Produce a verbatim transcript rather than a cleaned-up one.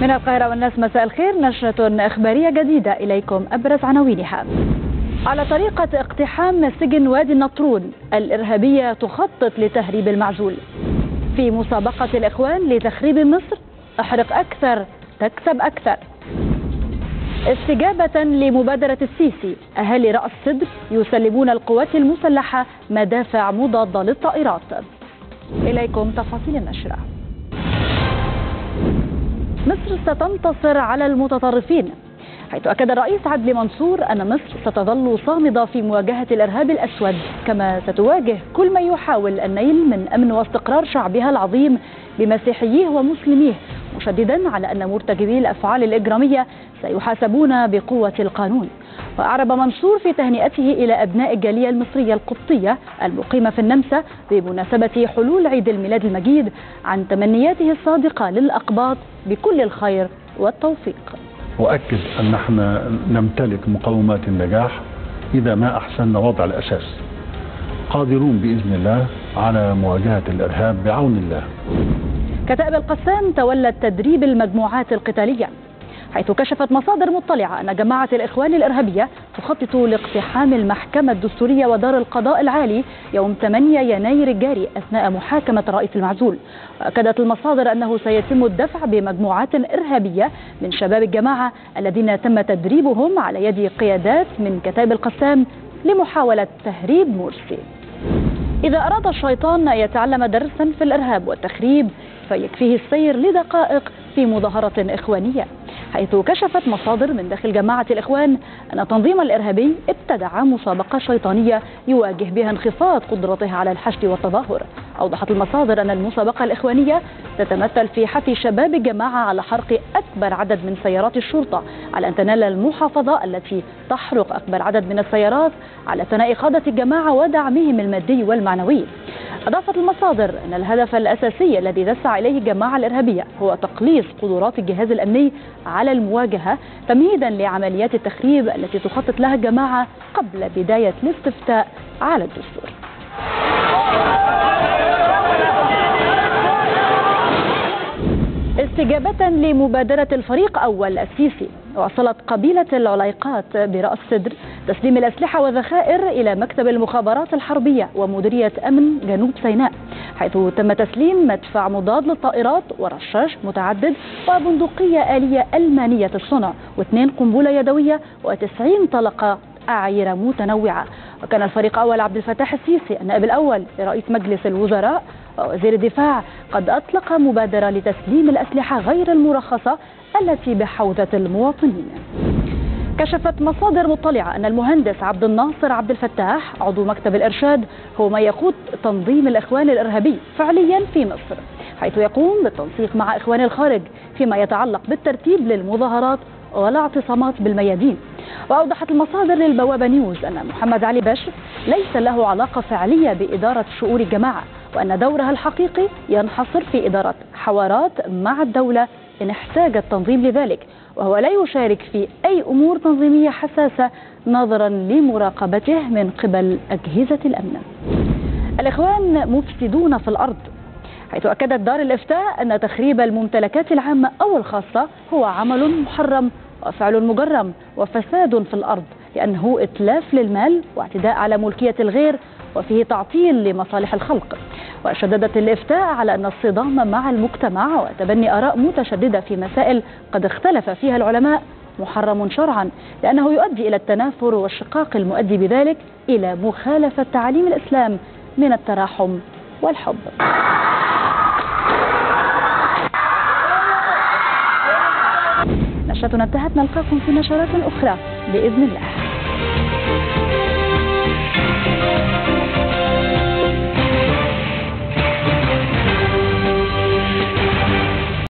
من القاهرة والناس، مساء الخير. نشرة إخبارية جديدة، إليكم أبرز عناوينها. على طريقة اقتحام سجن وادي النطرون، الإرهابية تخطط لتهريب المعزول. في مسابقة الإخوان لتخريب مصر، احرق أكثر تكسب أكثر. استجابة لمبادرة السيسي، أهالي رأس سدر يسلمون القوات المسلحة مدافع مضادة للطائرات. إليكم تفاصيل النشرة. مصر ستنتصر على المتطرفين، حيث أكد الرئيس عدلي منصور أن مصر ستظل صامدة في مواجهة الإرهاب الأسود، كما ستواجه كل من يحاول النيل من أمن واستقرار شعبها العظيم بمسيحييه ومسلميه، مشددا على أن مرتكبي الأفعال الإجرامية سيحاسبون بقوة القانون. وأعرب منصور في تهنئته إلى أبناء الجالية المصرية القبطية المقيمة في النمسا بمناسبة حلول عيد الميلاد المجيد عن تمنياته الصادقة للأقباط بكل الخير والتوفيق. وأكد أن نحن نمتلك مقومات النجاح إذا ما أحسننا وضع الأساس، قادرون بإذن الله على مواجهة الإرهاب بعون الله. كتائب القسام تولت تدريب المجموعات القتالية، حيث كشفت مصادر مطلعة أن جماعة الإخوان الإرهابية تخطط لاقتحام المحكمة الدستورية ودار القضاء العالي يوم ثمانية يناير الجاري أثناء محاكمة الرئيس المعزول. وأكدت المصادر أنه سيتم الدفع بمجموعات إرهابية من شباب الجماعة الذين تم تدريبهم على يد قيادات من كتائب القسام لمحاولة تهريب مرسي. إذا أراد الشيطان أن يتعلم درسا في الإرهاب والتخريب فيكفيه السير لدقائق في مظاهرة إخوانية، حيث كشفت مصادر من داخل جماعة الإخوان أن التنظيم الإرهابي ابتدع مسابقة شيطانية يواجه بها انخفاض قدرته على الحشد والتظاهر. أوضحت المصادر أن المسابقة الإخوانية تتمثل في حث شباب الجماعة على حرق أكبر عدد من سيارات الشرطة، على أن تنال المحافظة التي تحرق أكبر عدد من السيارات، على ثناء قادة الجماعة ودعمهم المادي والمعنوي. أضافت المصادر أن الهدف الأساسي الذي تسعى إليه الجماعة الإرهابية هو تقليص قدرات الجهاز الأمني على المواجهة، تمهيدا لعمليات التخريب التي تخطط لها الجماعة قبل بداية الاستفتاء على الدستور. استجابة لمبادرة الفريق أول السيسي، وصلت قبيلة العليقات برأس سدر تسليم الأسلحة والذخائر إلى مكتب المخابرات الحربية ومديرية أمن جنوب سيناء، حيث تم تسليم مدفع مضاد للطائرات ورشاش متعدد وبندقية آلية ألمانية الصنع واثنين قنبلة يدوية وتسعين طلقة أعيرة متنوعة. وكان الفريق أول عبد الفتاح السيسي النائب الأول لرئيس مجلس الوزراء ووزير الدفاع قد أطلق مبادرة لتسليم الأسلحة غير المرخصة التي بحوزة المواطنين. كشفت مصادر مطلعة أن المهندس عبد الناصر عبد الفتاح عضو مكتب الإرشاد هو من يقود تنظيم الإخوان الإرهابي فعليا في مصر، حيث يقوم بالتنسيق مع إخوان الخارج فيما يتعلق بالترتيب للمظاهرات والاعتصامات بالميادين. وأوضحت المصادر للبوابة نيوز أن محمد علي باشر ليس له علاقة فعلية بإدارة شؤون الجماعة، وأن دورها الحقيقي ينحصر في إدارة حوارات مع الدولة إن احتاج التنظيم لذلك، وهو لا يشارك في أي أمور تنظيمية حساسة نظرا لمراقبته من قبل أجهزة الأمن. الإخوان مفسدون في الأرض، حيث أكدت دار الإفتاء أن تخريب الممتلكات العامة أو الخاصة هو عمل محرم وفعل مجرم وفساد في الأرض، لأنه إتلاف للمال واعتداء على ملكية الغير وفيه تعطيل لمصالح الخلق. وشددت الإفتاء على أن الصدام مع المجتمع وتبني آراء متشددة في مسائل قد اختلف فيها العلماء محرم شرعا، لأنه يؤدي إلى التنافر والشقاق المؤدي بذلك إلى مخالفة تعاليم الإسلام من التراحم والحب. نشرتنا انتهت، نلقاكم في نشرات أخرى بإذن الله.